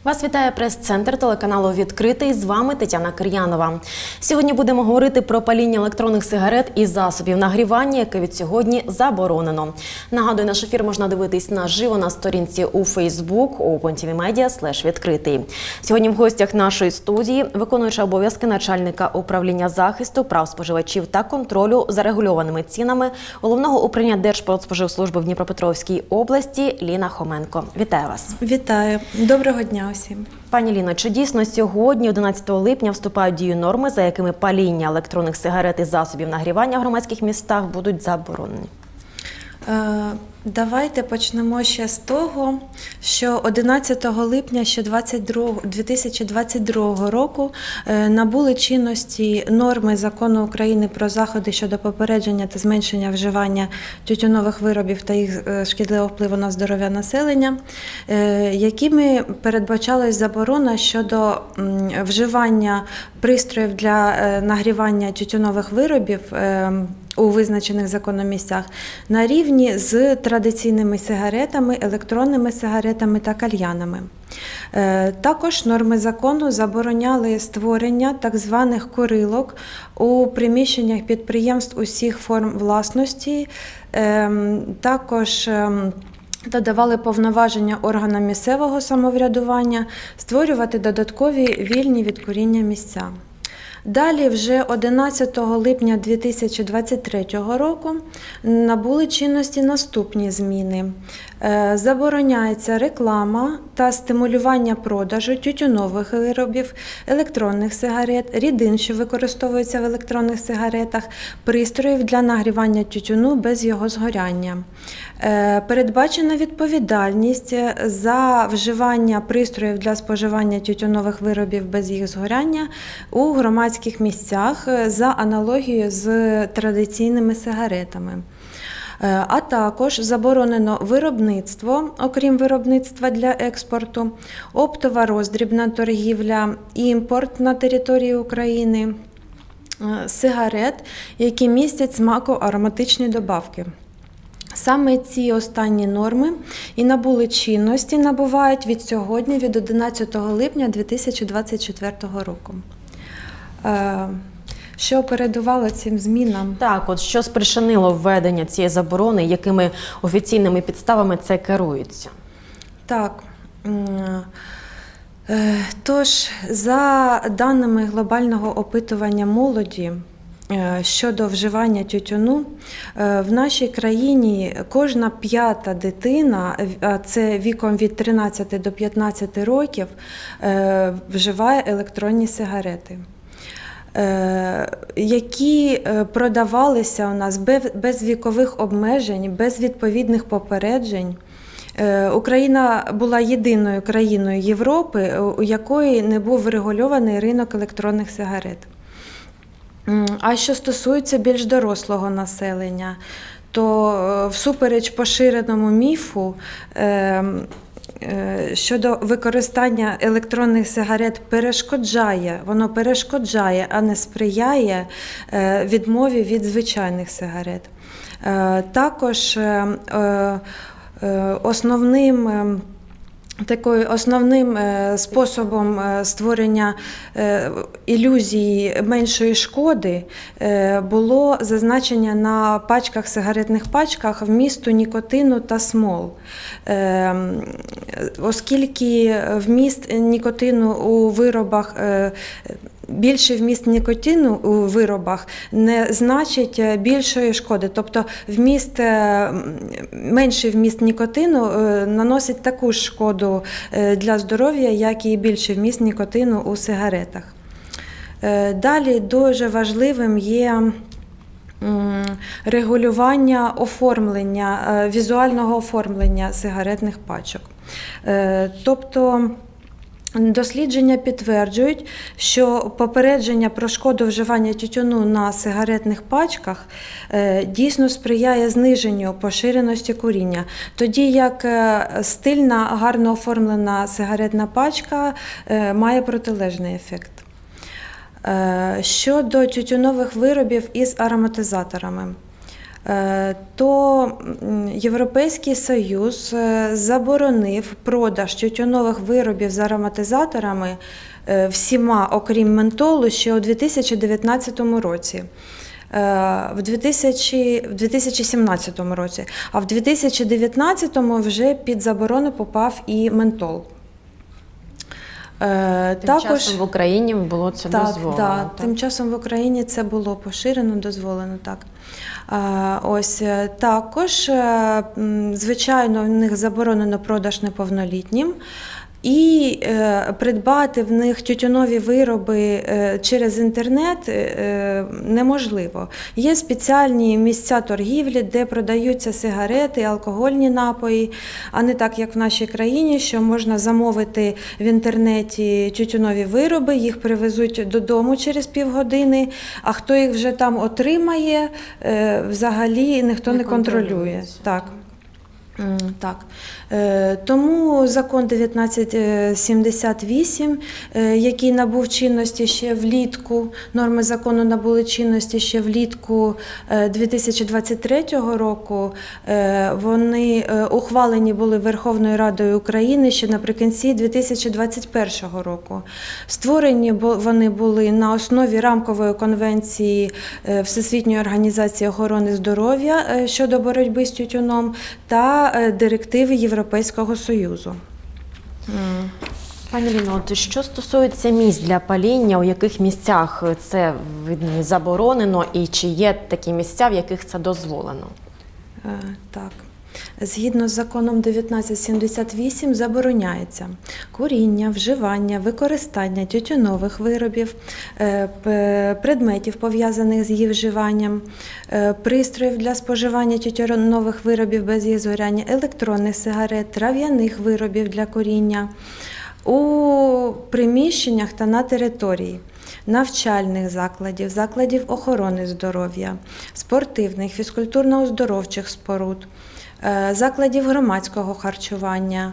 Вас вітає прес-центр телеканалу «Відкритий». З вами Тетяна Кир'янова. Сьогодні будемо говорити про паління електронних сигарет і засобів нагрівання, яке від сьогодні заборонено. Нагадую, наш ефір можна дивитись наживо на сторінці у Facebook opentvmedia/відкритий. Сьогодні в гостях нашої студії виконуюча обов'язки начальника управління захисту прав споживачів та контролю за регульованими цінами Головного управління Держпродспоживслужби в Дніпропетровській області Ліна Хоменко. Вітаю вас. Вітаю. Доброго дня усім. Пані Ліно, чи дійсно сьогодні, 11 липня, вступають в дію норми, за якими паління електронних сигарет і засобів нагрівання в громадських містах будуть заборонені? Давайте почнемо ще з того, що 11 липня 2022 року набули чинності норми Закону України про заходи щодо попередження та зменшення вживання тютюнових виробів та їх шкідливого впливу на здоров'я населення, якими передбачалась заборона щодо вживання пристроїв для нагрівання тютюнових виробів у визначених законом місцях на рівні з традиційними сигаретами, електронними сигаретами та кальянами. Також норми закону забороняли створення так званих курилок у приміщеннях підприємств усіх форм власності, також додавали повноваження органам місцевого самоврядування створювати додаткові вільні від куріння місця. Далі, вже 11 липня 2023 року набули чинності наступні зміни. Забороняється реклама та стимулювання продажу тютюнових виробів, електронних сигарет, рідин, що використовуються в електронних сигаретах, пристроїв для нагрівання тютюну без його згоряння. Передбачена відповідальність за вживання пристроїв для споживання тютюнових виробів без їх згоряння у громадських місцях за аналогією з традиційними сигаретами. А також заборонено виробництво, окрім виробництва для експорту, оптова роздрібна торгівля, імпорт на території України, сигарет, які містять смако-ароматичні добавки. Саме ці останні норми і набули чинності, набувають від сьогодні, від 11 липня 2024 року. Що передувало цим змінам? Так, от що спричинило введення цієї заборони, якими офіційними підставами це керується? Так. Тож, за даними глобального опитування молоді щодо вживання тютюну, в нашій країні кожна п'ята дитина, це віком від 13 до 15 років, вживає електронні сигарети, які продавалися у нас без вікових обмежень, без відповідних попереджень. Україна була єдиною країною Європи, у якої не був врегульований ринок електронних сигарет. А що стосується більш дорослого населення, то всупереч поширеному міфу щодо використання електронних сигарет воно перешкоджає, а не сприяє відмові від звичайних сигарет. Також основним способом створення ілюзії меншої шкоди було зазначення на пачках, сигаретних пачках вмісту нікотину та смол. Оскільки вміст нікотину у виробах, більший вміст нікотину у виробах не значить більшої шкоди. Тобто менший вміст нікотину наносить таку ж шкоду для здоров'я, як і більший вміст нікотину у сигаретах. Далі дуже важливим є регулювання візуального оформлення сигаретних пачок. Тобто дослідження підтверджують, що попередження про шкоду вживання тютюну на сигаретних пачках дійсно сприяє зниженню поширеності куріння, тоді як стильна, гарно оформлена сигаретна пачка має протилежний ефект. Щодо тютюнових виробів із ароматизаторами. то Європейський Союз заборонив продаж тютюнових виробів з ароматизаторами всіма, окрім ментолу, ще у 2019 році. В 2017 році, а в 2019 вже під заборону попав і ментол. Тим часом в Україні було це дозволено. Так, тим часом в Україні це було поширено, дозволено, так. Ось також, звичайно, в них заборонено продаж неповнолітнім. І придбати в них тютюнові вироби через інтернет неможливо. Є спеціальні місця торгівлі, де продаються сигарети, алкогольні напої, а не так, як в нашій країні, що можна замовити в інтернеті тютюнові вироби, їх привезуть додому через півгодини, а хто їх вже там отримає, взагалі ніхто не контролює. Так. Так. Тому закон 1978, який набув чинності ще влітку, норми закону набули чинності ще влітку 2023 року, вони ухвалені були Верховною Радою України ще наприкінці 2021 року. Створені вони були на основі рамкової конвенції Всесвітньої організації охорони здоров'я щодо боротьби з тютюном та директиви Європейського Союзу. Пані Ліно, що стосується місць для паління, у яких місцях це заборонено і чи є такі місця, в яких це дозволено? Так. Згідно з законом 1978 забороняється куріння, вживання, використання тютюнових виробів, предметів, пов'язаних з їх вживанням, пристроїв для споживання тютюнових виробів без їх згоряння, електронних сигарет, трав'яних виробів для куріння у приміщеннях та на території навчальних закладів, закладів охорони здоров'я, спортивних, фізкультурно-оздоровчих споруд, закладів громадського харчування,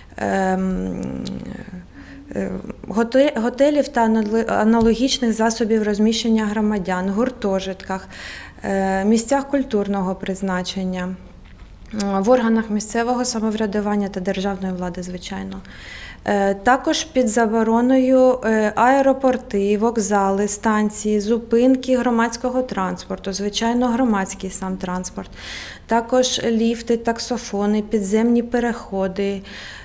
готелів та аналогічних засобів розміщення громадян, гуртожитках, місцях культурного призначення, в органах місцевого самоврядування та державної влади, звичайно. Також під забороною аеропорти, вокзали, станції, зупинки громадського транспорту, звичайно, громадський сам транспорт, також ліфти, таксофони, підземні переходи,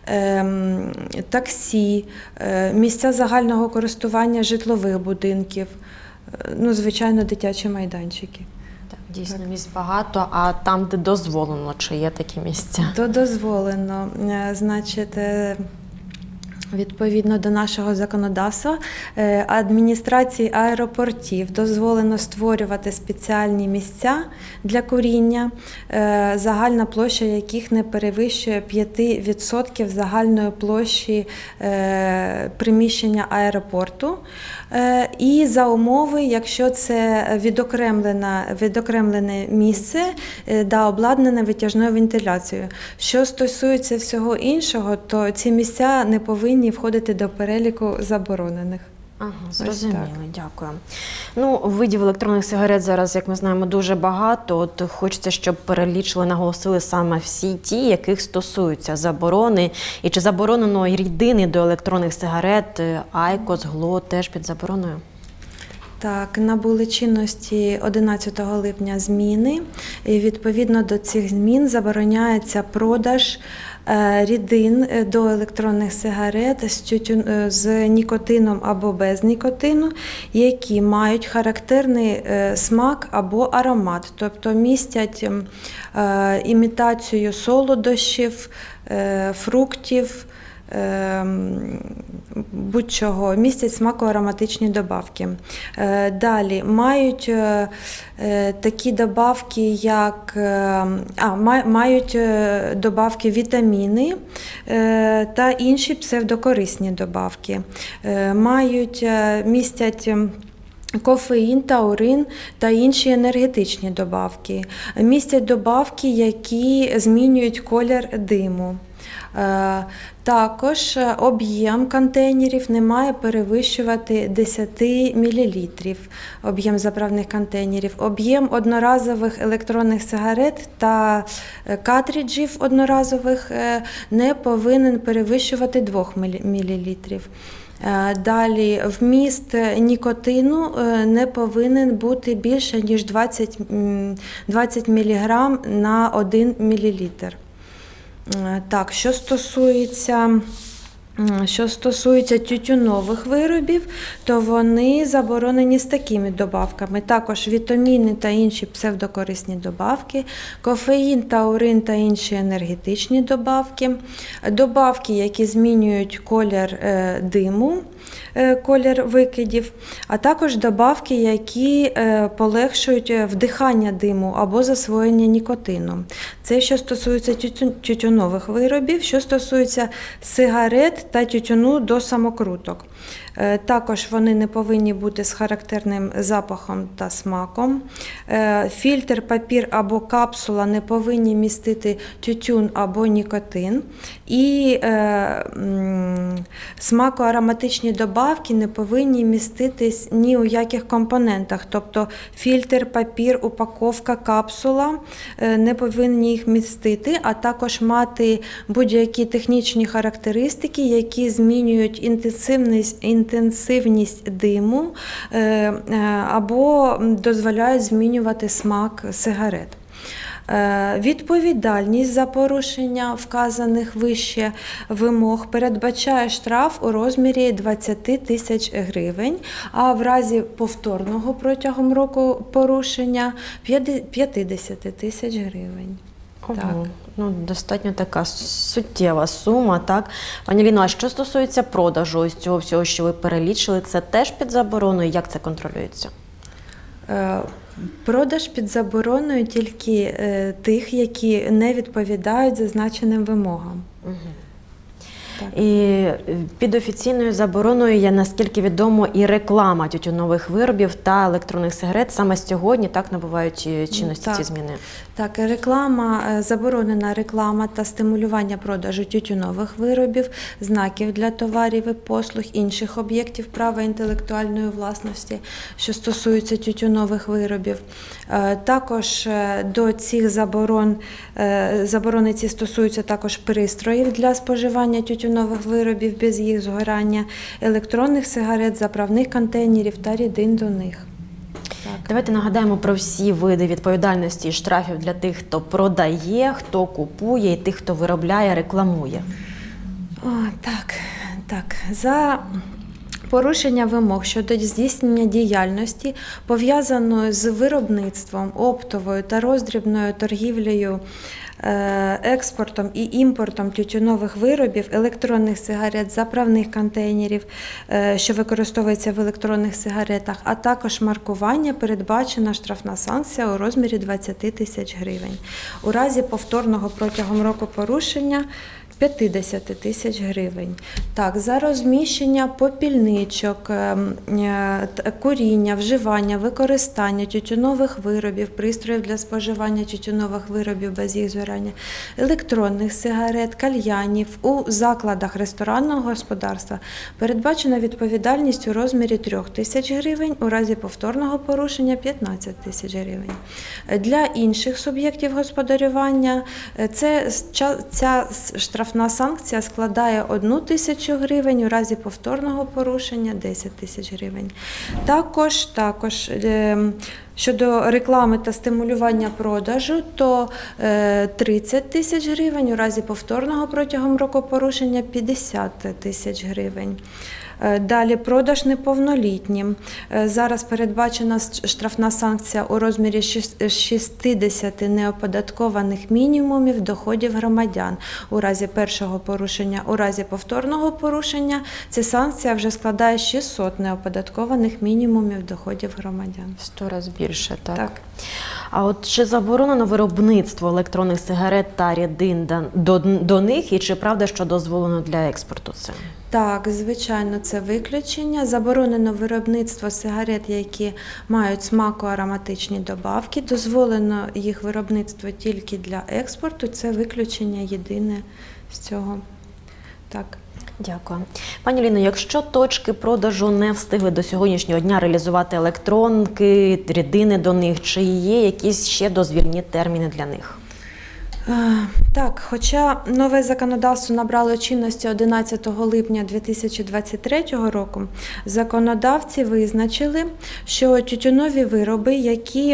таксі, місця загального користування житлових будинків, ну, звичайно, дитячі майданчики. Дійсно, місць багато, а там, де дозволено, чи є такі місця? То дозволено. Значить, відповідно до нашого законодавства, адміністрації аеропортів дозволено створювати спеціальні місця для куріння, загальна площа яких не перевищує 5% загальної площі приміщення аеропорту. І за умови, якщо це відокремлене місце та обладнане витяжною вентиляцією. Що стосується всього іншого, то ці місця не повинні входити до переліку заборонених. Ага, зрозуміло, дякую. Ну, видів електронних сигарет зараз, як ми знаємо, дуже багато. От хочеться, щоб перелічили, наголосили саме всі ті, яких стосуються заборони. І чи заборонено рідини до електронних сигарет, айкос, гло теж під забороною? Так, набули чинності 11 липня зміни. І відповідно до цих змін забороняється продаж рідин до електронних сигарет з нікотином або без нікотину, які мають характерний смак або аромат, тобто містять імітацію солодощів, фруктів, будь-чого, містять смако-ароматичні добавки. Далі мають такі добавки, як мають добавки вітаміни та інші псевдокорисні добавки. Містять кофеїн, таурин та інші енергетичні добавки. Містять добавки, які змінюють колір диму. Також об'єм контейнерів не має перевищувати 10 мл, об'єм заправних контейнерів. Об'єм одноразових електронних сигарет та картриджів одноразових не повинен перевищувати 2 мл. Далі, вміст нікотину не повинен бути більше, ніж 20 мг на 1 мл. Так, що стосується тютюнових виробів, то вони заборонені з такими добавками. Також вітаміни та інші псевдокорисні добавки, кофеїн, таурин та інші енергетичні добавки, добавки, які змінюють колір диму, колір викидів, а також добавки, які полегшують вдихання диму або засвоєння нікотину. Це що стосується тютюнових виробів, що стосується сигарет та тютюну до самокруток. Також вони не повинні бути з характерним запахом та смаком. Фільтр, папір або капсула не повинні містити тютюн або нікотин. І смакоароматичні добавки не повинні міститись ні у яких компонентах. Тобто фільтр, папір, упаковка, капсула не повинні їх містити, а також мати будь-які технічні характеристики, які змінюють інтенсивність диму або дозволяють змінювати смак сигарет. Відповідальність за порушення вказаних вище вимог передбачає штраф у розмірі 20 тисяч гривень, а в разі повторного протягом року порушення 50 тисяч гривень. Так. Ну, достатньо така суттєва сума, так? Пані Ліно, а що стосується продажу ось цього всього, що ви перелічили, це теж під забороною? Як це контролюється? Продаж під забороною тільки тих, які не відповідають зазначеним вимогам. Угу. І під офіційною забороною є, наскільки відомо, і реклама тютюнових виробів та електронних сигарет. Саме сьогодні так набувають чинності ці зміни. Так, заборонена реклама та стимулювання продажу тютюнових виробів, знаків для товарів і послуг, інших об'єктів права інтелектуальної власності, що стосуються тютюнових виробів. Також до цих заборони ці стосуються також пристроїв для споживання тютюнових виробів без їх згорання, електронних сигарет, заправних контейнерів та рідин до них. Так. Давайте нагадаємо про всі види відповідальності і штрафів для тих, хто продає, хто купує і тих, хто виробляє, рекламує. Так. За порушення вимог щодо здійснення діяльності, пов'язаної з виробництвом, оптовою та роздрібною торгівлею, експортом і імпортом тютюнових виробів, електронних сигарет, заправних контейнерів, що використовуються в електронних сигаретах, а також маркування, передбачена штрафна санкція у розмірі 20 тисяч гривень. У разі повторного протягом року порушення 50 тисяч гривень. Так, за розміщення попільничок, куріння, вживання, використання тютюнових виробів, пристроїв для споживання тютюнових виробів без їх згорання, електронних сигарет, кальянів у закладах ресторанного господарства передбачена відповідальність у розмірі 3 тисяч гривень, у разі повторного порушення 15 тисяч гривень. Для інших суб'єктів господарювання ця штрафна санкція складає 1 тисячу гривень, у разі повторного порушення 10 тисяч гривень. Також щодо реклами та стимулювання продажу, то 30 тисяч гривень, у разі повторного протягом року порушення 50 тисяч гривень. Далі, продаж неповнолітнім. Зараз передбачена штрафна санкція у розмірі 60 неоподаткованих мінімумів доходів громадян. У разі першого порушення, у разі повторного порушення ця санкція вже складає 600 неоподаткованих мінімумів доходів громадян. 100 разів більше, так? Так. А от чи заборонено виробництво електронних сигарет та рідин до них, і чи правда, що дозволено для експорту це? Так, звичайно, це виключення. Заборонено виробництво сигарет, які мають смако-ароматичні добавки. Дозволено їх виробництво тільки для експорту. Це виключення єдине з цього. Так. Дякую. Пані Ліно, якщо точки продажу не встигли до сьогоднішнього дня реалізувати електронки, рідини до них, чи є якісь ще дозвільні терміни для них? Так, хоча нове законодавство набрало чинності 11 липня 2023 року, законодавці визначили, що тютюнові вироби, які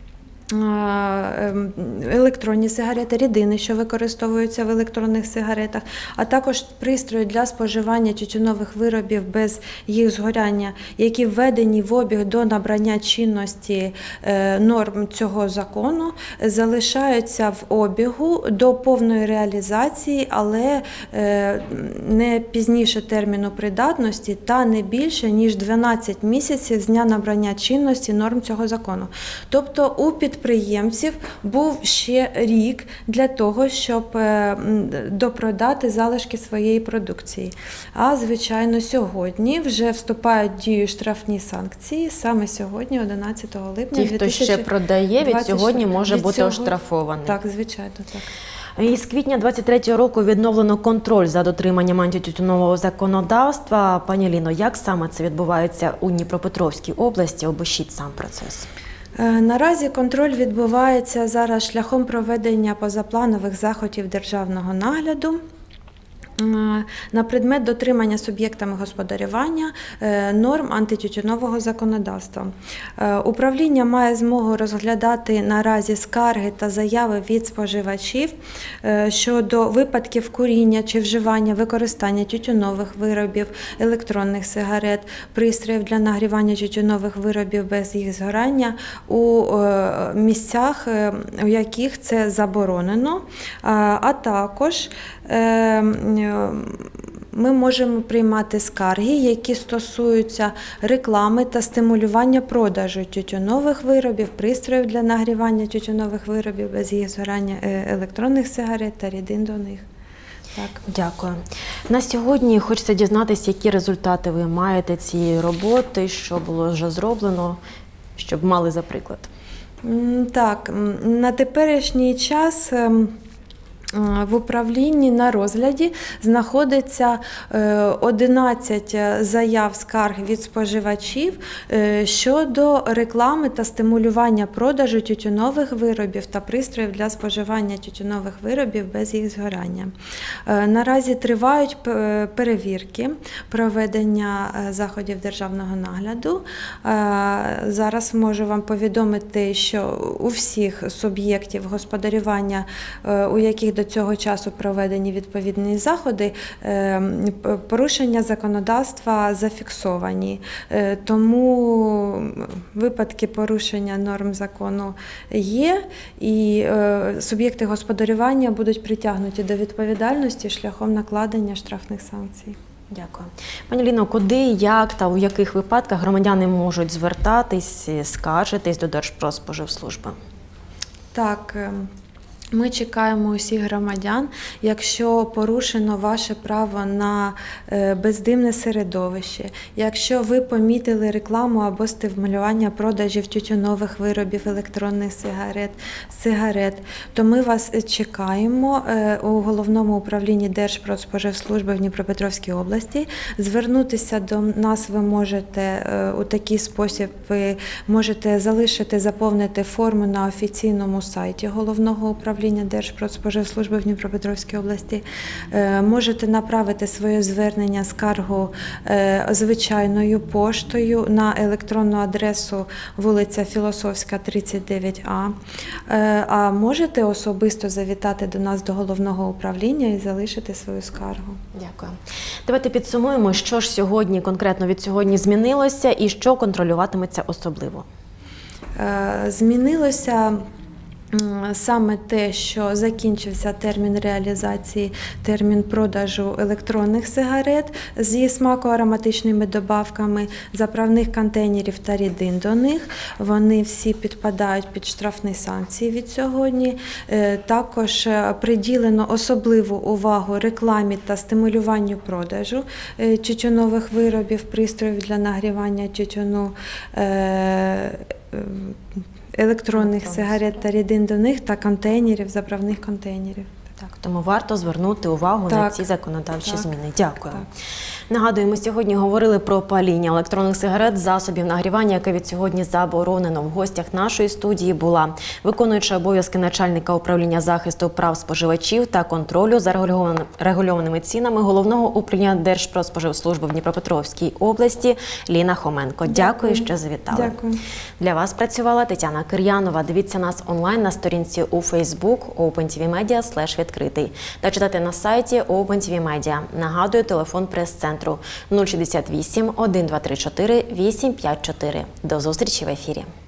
електронні сигарети, рідини, що використовуються в електронних сигаретах, а також пристрої для споживання тютюнових виробів без їх згоряння, які введені в обіг до набрання чинності норм цього закону, залишаються в обігу до повної реалізації, але не пізніше терміну придатності та не більше, ніж 12 місяців з дня набрання чинності норм цього закону. Тобто у підприємців був ще рік для того, щоб допродати залишки своєї продукції. А, звичайно, сьогодні вже вступають в дію штрафні санкції, саме сьогодні, 11 липня. Ті, хто ще продає, від сьогодні може бути оштрафований. Так, звичайно, так. Із квітня 2023 року відновлено контроль за дотриманням антитютюнового законодавства. Пані Ліно, як саме це відбувається у Дніпропетровській області? Опишіть сам процес. Наразі контроль відбувається зараз шляхом проведення позапланових заходів державного нагляду на предмет дотримання суб'єктами господарювання норм антитютюнового законодавства. Управління має змогу розглядати наразі скарги та заяви від споживачів щодо випадків куріння чи вживання, використання тютюнових виробів, електронних сигарет, пристроїв для нагрівання тютюнових виробів без їх згорання у місцях, у яких це заборонено, а також ми можемо приймати скарги, які стосуються реклами та стимулювання продажу тютюнових виробів, пристроїв для нагрівання тютюнових виробів без їх згорання, електронних сигарет та рідин до них. Так. Дякую. На сьогодні хочеться дізнатися, які результати ви маєте цієї роботи, що було вже зроблено, щоб мали за приклад. Так, на теперішній час в управлінні на розгляді знаходиться 11 заяв скарг від споживачів щодо реклами та стимулювання продажу тютюнових виробів та пристроїв для споживання тютюнових виробів без їх згорання. Наразі тривають перевірки проведення заходів державного нагляду. Зараз можу вам повідомити, що у всіх суб'єктів господарювання, у яких до цього часу проведені відповідні заходи, порушення законодавства зафіксовані. Тому випадки порушення норм закону є, і суб'єкти господарювання будуть притягнуті до відповідальності шляхом накладення штрафних санкцій. Дякую. Пані Ліно, куди, як та у яких випадках громадяни можуть звертатись, скаржитись до Держпродспоживслужби? Так, ми чекаємо усіх громадян, якщо порушено ваше право на бездимне середовище, якщо ви помітили рекламу або стимулювання продажів тютюнових виробів, електронних сигарет, то ми вас чекаємо у Головному управлінні Держпродспоживслужби в Дніпропетровській області. Звернутися до нас ви можете у такий спосіб, ви можете залишити, заповнити форму на офіційному сайті Головного управління Держпродспоживслужби в Дніпропетровській області. Можете направити своє звернення, скаргу звичайною поштою на електронну адресу вулиця Філософська, 39А. А можете особисто завітати до нас до Головного управління і залишити свою скаргу. Дякую. Давайте підсумуємо, що ж сьогодні, конкретно від сьогодні змінилося і що контролюватиметься особливо. Змінилося саме те, що закінчився термін реалізації, термін продажу електронних сигарет зі смако-ароматичними добавками, заправних контейнерів та рідин до них. Вони всі підпадають під штрафні санкції від сьогодні. Також приділено особливу увагу рекламі та стимулюванню продажу тютюнових виробів, пристроїв для нагрівання тютюну, електронних сигарет та рідин до них та контейнерів, заправних контейнерів. Так, тому варто звернути увагу на ці законодавчі зміни. Дякую. Нагадуємо, сьогодні говорили про паління електронних сигарет, засобів нагрівання, яке від сьогодні заборонено. В гостях нашої студії була виконуюча обов'язки начальника управління захисту прав споживачів та контролю за регульованими цінами Головного управління Держпродспоживслужби в Дніпропетровській області Ліна Хоменко. Дякую, що завітали. Дякую. Для вас працювала Тетяна Кир'янова. Дивіться нас онлайн на сторінці у Facebook opentvmedia/відкритий та читайте на сайті Open TV Media. Нагадую, телефон прес-центру 068 1234 854. До зустрічі в ефірі.